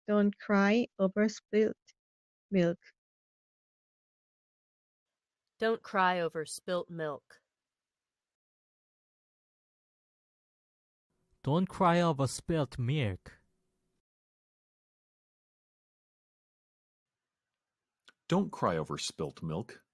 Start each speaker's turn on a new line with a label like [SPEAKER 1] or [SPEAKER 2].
[SPEAKER 1] Don't cry over spilt milk.
[SPEAKER 2] Don't cry over spilt milk.
[SPEAKER 3] Don't cry over spilt milk.
[SPEAKER 4] Don't cry over spilt milk.